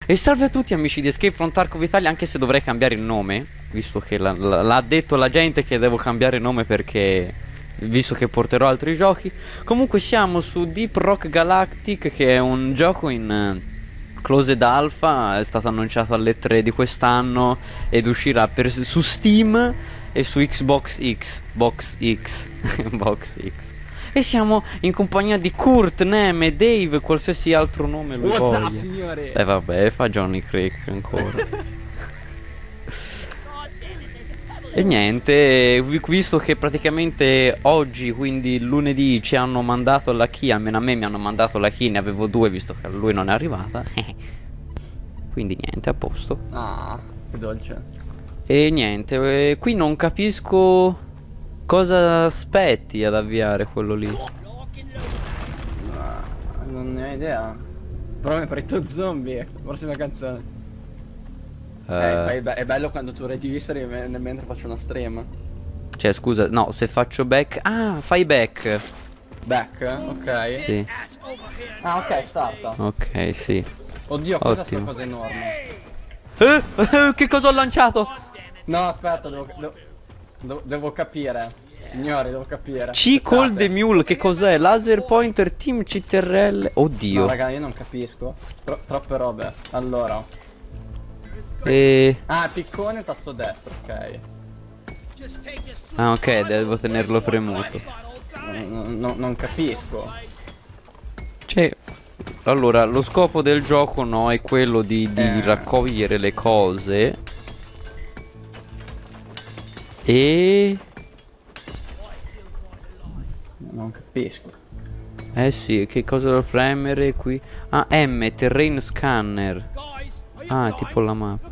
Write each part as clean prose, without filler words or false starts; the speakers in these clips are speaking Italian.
E salve a tutti amici di Escape from Tarkov Italia, anche se dovrei cambiare il nome, visto che l'ha detto la gente che devo cambiare nome perché, visto che porterò altri giochi. Comunque siamo su Deep Rock Galactic, che è un gioco in Closed Alpha, è stato annunciato alle 3 di quest'anno ed uscirà su Steam e su Xbox X, Box X, Box X. E siamo in compagnia di Kurt, Neme, Dave, qualsiasi altro nome lui voglia. What's up, signore? Vabbè, fa Johnny Craig ancora. E niente, visto che praticamente oggi, quindi lunedì, ci hanno mandato la key, almeno a me mi hanno mandato la key, ne avevo due visto che a lui non è arrivata. Quindi niente, a posto. Ah, che dolce. E niente, qui non capisco cosa aspetti ad avviare quello lì. Non ne ho idea. Però mi è partito zombie. Prossima canzone. È bello quando tu registri mentre faccio una stream. Cioè scusa, no, se faccio back. Ah, fai back. Back? Ok. Sì. Ah, ok, starta. Ok, sì. Oddio, cos'è sta Ottimo. cosa enorme? Che cosa ho lanciato? No, aspetta, devo capire. Signori, devo capire. C call the mule, che cos'è? Laser pointer team CTRL. Oddio. No, raga, io non capisco. Troppe robe. Allora. Ah, piccone, tasto destro, ok. Ah, ok, devo tenerlo premuto. Non capisco. Cioè, allora, lo scopo del gioco, no, è quello di raccogliere le cose. E... Non capisco. Eh sì, che cosa devo premere qui? Ah, M, terrain scanner. Ah, tipo la mappa.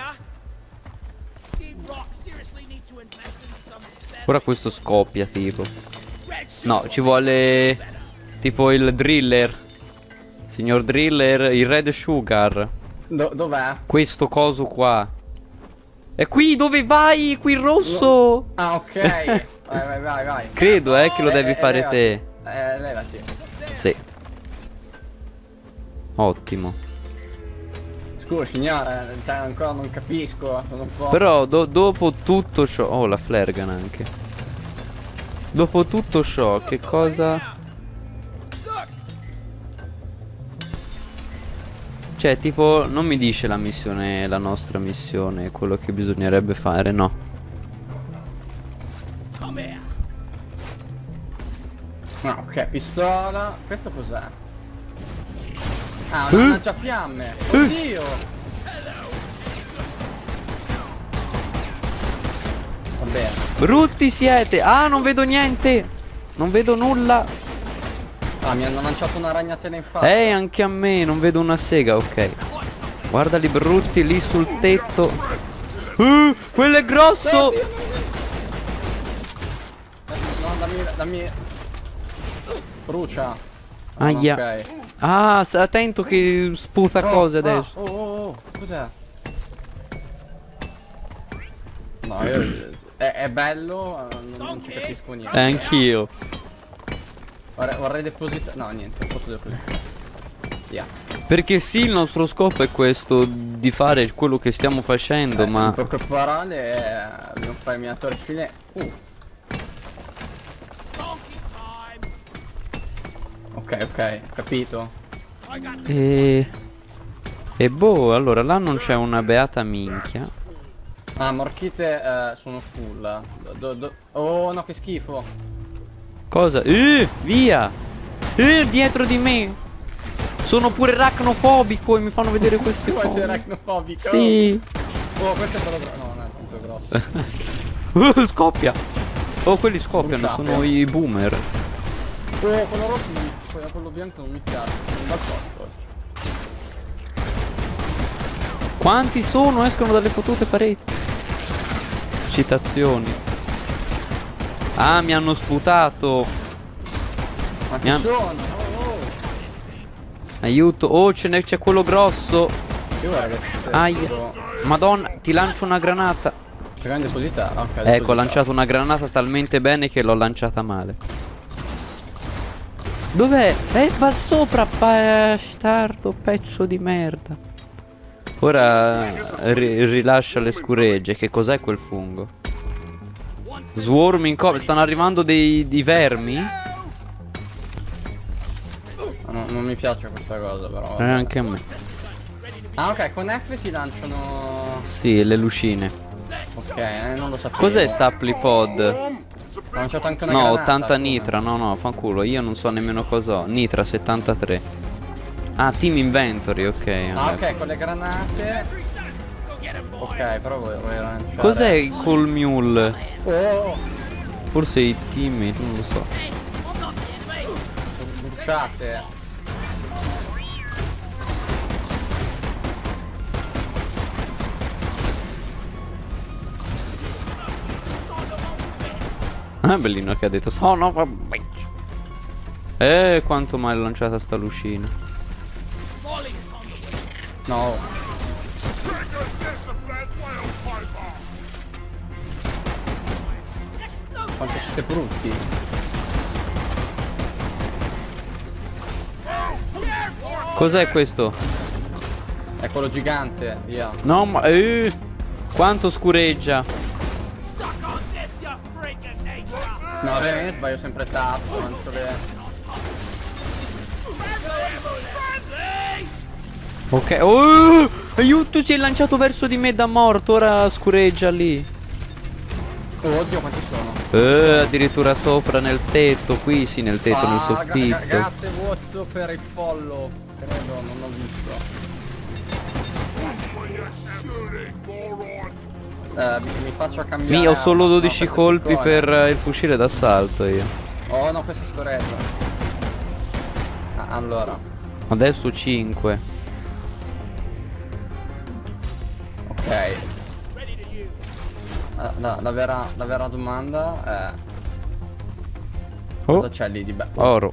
Ora questo scoppia, tipo. No, ci vuole tipo il driller. Signor driller, il red sugar. Dov'è? Questo coso qua. È qui dove vai, qui il rosso. Ah, ok. Vai. Credo, che lo devi fare te. Levati. Sì. Ottimo. Scusa, signore, cioè, ancora non capisco. Sono un po'... Però dopo tutto ciò... Oh, la flare gun anche. Dopo tutto ciò, che cosa... Cioè, tipo, non mi dice la missione, la nostra missione, quello che bisognerebbe fare, no. Ah, ok, pistola. Questo cos'è? Ah, una lanciafiamme. Oddio. Va bene. Brutti siete! Ah, non vedo niente! Non vedo nulla! Ah, mi hanno lanciato una ragnatela in faccia. Anche a me, non vedo una sega, ok. Guardali brutti lì sul tetto. Quello è grosso! No, dammi. Brucia. Aia. Ok. Ah, attento che sputa cose adesso. Oh, cos'è? No, è bello, non ci capisco niente. Anch'io. Vorrei depositare. No, niente, non posso depositare. Yeah. Perché sì, il nostro scopo è questo, di fare quello che stiamo facendo, ma... In poche parole, dobbiamo fare il minatore fine. Ok, capito. E boh, allora là non c'è una beata minchia. Ah, morchite sono full. Oh no, che schifo. Cosa? Via! Dietro di me! Sono pure arachnofobico e mi fanno vedere queste Tu vuoi cose. essere arachnofobico? Sì! Oh, questo è quello grosso. No, non è tanto grosso. Scoppia! Oh, quelli scoppiano, Bruciato. sono i boomer. Oh, quello rosso quello bianco non mi piace. Non va sotto. Quanti sono? Escono dalle fotute pareti. Citazioni. Ah, mi hanno sputato. Ma ci sono? Oh. Aiuto. Oh, c'è quello grosso. Io guarda che Aia. Madonna, ti lancio una granata. c'è grande solità. Ok, Ecco, ho lanciato una granata talmente bene che l'ho lanciata male. Dov'è? Va sopra, bastardo, pezzo di merda. Ora rilascia le scuregge. Che cos'è quel fungo? Swarming cover. Stanno arrivando dei vermi? Non mi piace questa cosa però. Anche a me. Ah ok, con F si lanciano... Sì, le lucine. Ok, non lo sapevo. Cos'è Saplipod? Ho lanciato anche una No, granata, 80 come? nitra. No, fanculo. Io non so nemmeno cos'ho. Nitra 73. Ah, team inventory, ok. Ah ok, con le granate. Ok, però vuoi lanciare. Cos'è il col mule? Oh, Forse i team, non lo so. bruciate. Ah, bellino che ha detto son of a bitch. Quanto mai l'ho lanciata sta lucina. No. Quanto siete brutti. Cos'è questo? È quello gigante, via. No, ma quanto scureggia. No, veramente sbaglio sempre il tasto, quanto le... Ok. Aiuto, si è lanciato verso di me da morto. Ora scureggia lì. Oh, oddio, quanti sono? Addirittura sopra nel tetto. Qui sì, nel tetto, nel soffitto. Grazie vostro per il follow. Credo, non l'ho visto. Mi faccio cambiare. Ho solo 12 no, colpi per il fucile d'assalto io. Oh no, questo è scorreggia. Allora. Adesso 5. Ok. La vera domanda è... Cosa c'è lì di bello? Oro.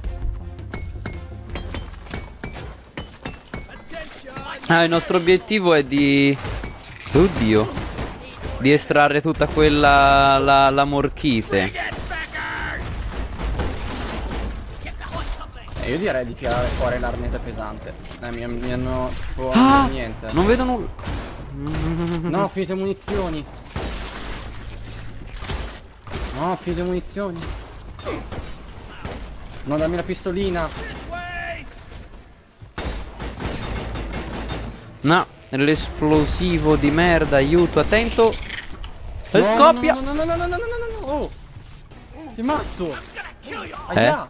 Il nostro obiettivo è di... Oddio. Di estrarre tutta quella... la morchite. Io direi di tirare fuori l'arnese pesante. Mi hanno... niente. Non vedo nulla. No, ho finito le munizioni. No, ho finito le munizioni. No, dammi la pistolina. No, l'esplosivo di merda, aiuto, attento. E scoppia. No. Oh. Sei matto. Aia.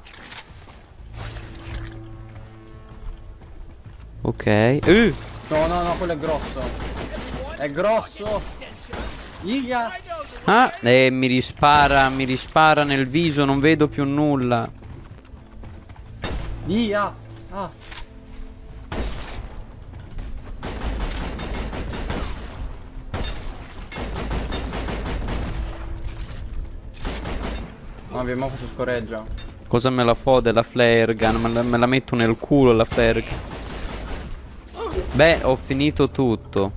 Ok. No, quello è grosso. È grosso. Iga. Ah, mi rispara nel viso, non vedo più nulla. Ia. Ah. No, abbiamo questo scorreggia. Cosa me la fo della flare gun? Me la metto nel culo la flare gun. Beh, ho finito tutto.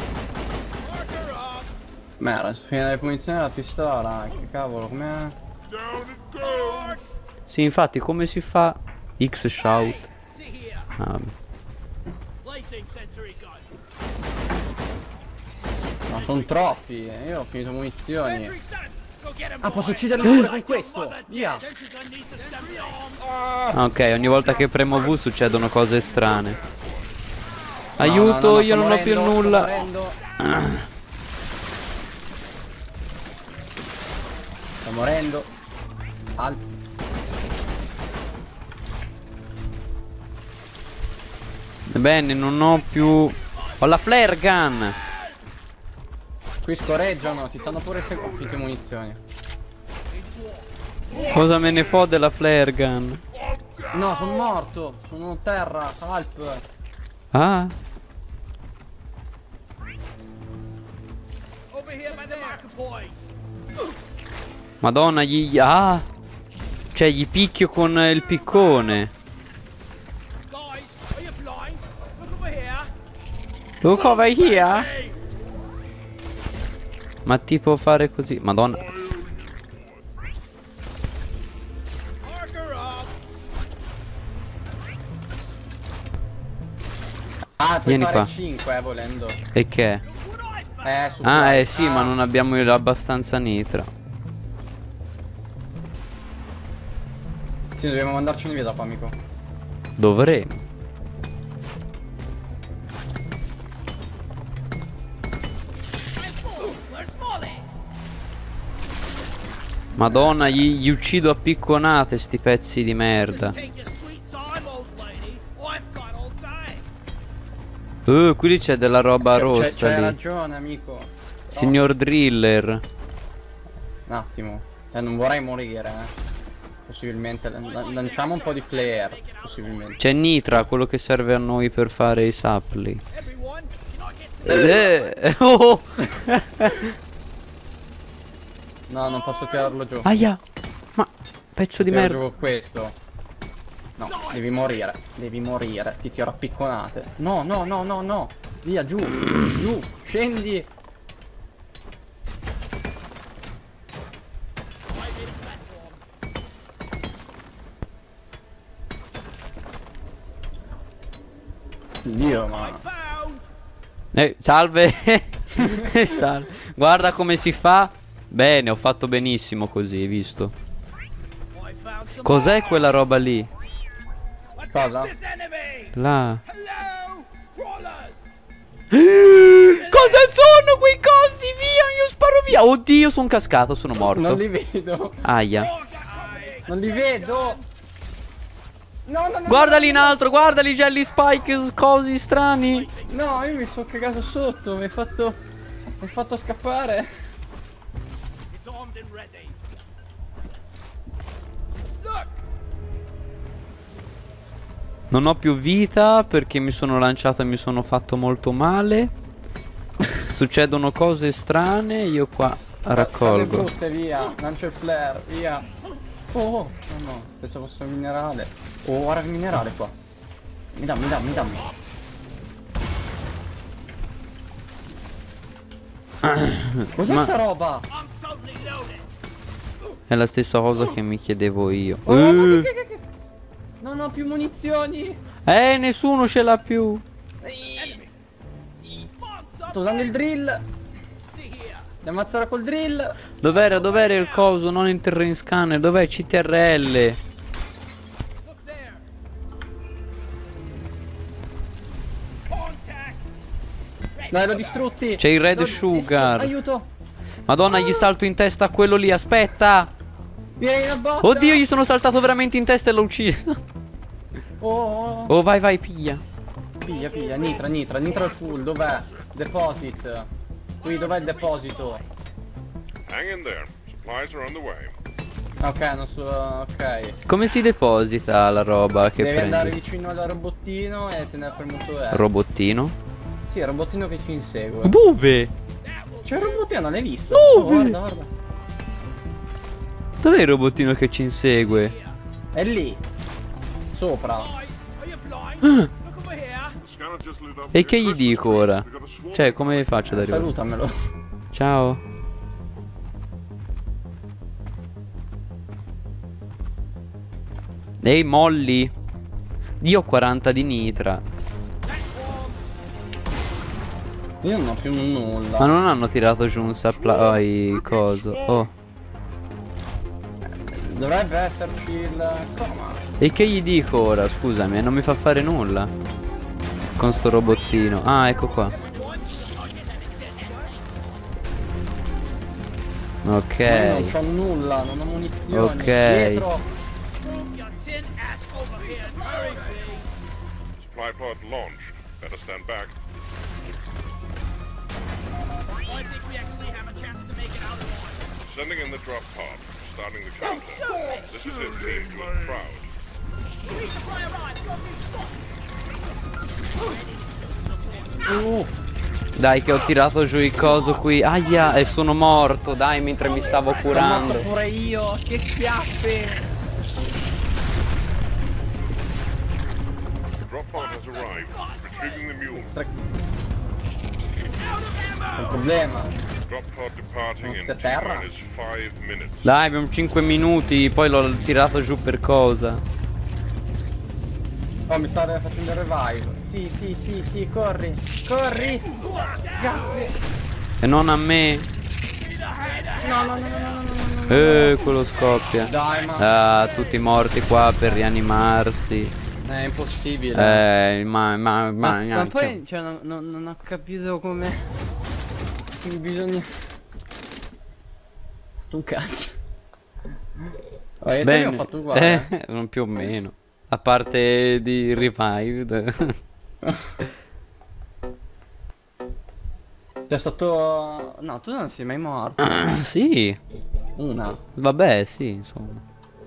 Merda, finire le punizioni della pistola. Che cavolo, com'è? Sì, infatti, come si fa? X-shout. Ah, no, sono troppi. Io ho finito munizioni. Ah, posso ucciderli pure con questo. Via. ok, ogni volta che premo V succedono cose strane. Aiuto, no, io non ho più nulla. Sto morendo. Bene, non ho più... Ho la flare gun. Qui scorreggiano, ti stanno pure seguendo. Ho finito munizioni. Cosa me ne fo della flare gun? No, sono morto. Sono a terra. Alp. Ah. Madonna, ah. Cioè, gli picchio con il piccone. Look over here. Ma tipo fare così. Madonna. Ah, Vieni fare qua. 5 volendo. E che? Su Ah, due. sì, ma non abbiamo abbastanza nitra. Sì, dobbiamo mandarcene via dopo, amico. Dovremo. Madonna, gli uccido a picconate sti pezzi di merda. Qui c'è della roba rossa C'hai lì. ragione, amico. Signor Driller. Un attimo. Non vorrei morire, Possibilmente. Lanciamo un po' di flare. Possibilmente. C'è Nitra, quello che serve a noi per fare i supply. Oh. No, non posso tirarlo giù. Aia. Ma pezzo di Tiro merda. giù questo. No, devi morire. Devi morire. Ti tiro a picconate. No, no, no, no, no. Via, giù. Giù. Scendi. Dio, ma... Salve. Salve. Guarda come si fa. Bene, ho fatto benissimo così, hai visto? Cos'è quella roba lì? Cosa? Là. Cosa sono quei cosi? Via, io sparo via. Oddio, sono cascato, sono morto. Non li vedo. Aia. Non li vedo. No, no, no. Guardali in alto, guardali Jelly Spike, cosi strani. No, io mi sono cagato sotto, mi hai fatto scappare. Non ho più vita perché mi sono lanciato e mi sono fatto molto male. Succedono cose strane, io qua raccolgo. Brutte, via, lancio il flare, via. Oh, no, pensavo fosse un minerale. Oh, guarda il minerale qua. Mi dammi. Cos'è sta roba? È la stessa cosa che mi chiedevo io. Oh, ma che... Non ho più munizioni. Nessuno ce l'ha più. Sto usando il drill. Devo ammazzare col drill. Dov'era il coso? Non il terrain scanner, dov'è il CTRL? Dai, l'ho distrutti. C'è il red sugar. Aiuto. Madonna, gli salto in testa a quello lì, aspetta. Vieni una botta. Oddio, gli sono saltato veramente in testa e l'ho ucciso. Oh, vai, piglia. Piglia, nitra al full, dov'è? Deposit. Qui, dov'è il deposito? Hang in there. Supplies are on the way. Ok, non so, ok. Come si deposita la roba che Devi prendi? andare vicino al robottino e tenere premuto R. Robottino? Sì, il robottino che ci insegue. Dove? C'è il robottino, non l'hai visto? Dove? Oh, guarda. Dov'è il robottino che ci insegue? È lì. Sopra. E che gli dico ora? Cioè, come faccio ad arrivare? Salutamelo. Ciao. Ehi, Molly. Io ho 40 di nitra. Io non ho più nulla. Ma non hanno tirato giù un supply coso. Oh. Dovrebbe esserci il coma. E che gli dico ora? Scusami, non mi fa fare nulla. Con sto robottino. Ah, ecco qua. Ok. Io non c'ho nulla, non ho munizioni. Ok. Dietro. Supply pod launched. Better stand back. Sending in the drop pod. Starting the countdown. This is it, team. You are proud. Dai che ho tirato giù il coso qui. Aia, e sono morto, dai, mentre mi stavo curando. Sono morto pure io, che schiaffe. The drop pod has arrived. Retrieving the mule. Il problema. Drop pod departing in Terra. T-5 minutes. Dai, abbiamo 5 minuti, poi l'ho tirato giù per cosa? Oh, mi sta facendo il revive. Sì, sì, sì, sì, corri. Corri. Grazie. E non a me. No, no, no, no, no, no, no, no. Quello scoppia. Dai, ma Ah, tutti morti qua per rianimarsi. è impossibile. Ma poi, cioè, non ho capito come. Bisogna. Un cazzo. Oh, io bene. ho fatto uguale. Non più o meno. A parte di revived. C'è stato. No, tu non sei mai morto. Sì. Una. Vabbè, sì, insomma.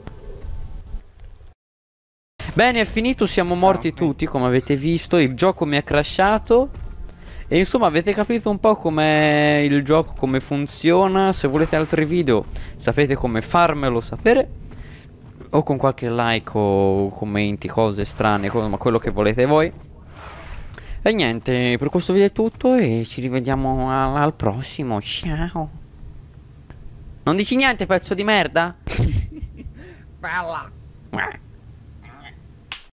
Bene, è finito, siamo morti ok. tutti, come avete visto. Il gioco mi è crashato. E insomma, avete capito un po' com'è il gioco, come funziona. Se volete altri video, sapete come farmelo sapere. O con qualche like o commenti, cose strane, ma quello che volete voi. E niente, per questo video è tutto e ci rivediamo al prossimo. Ciao. Non dici niente, pezzo di merda? Bella.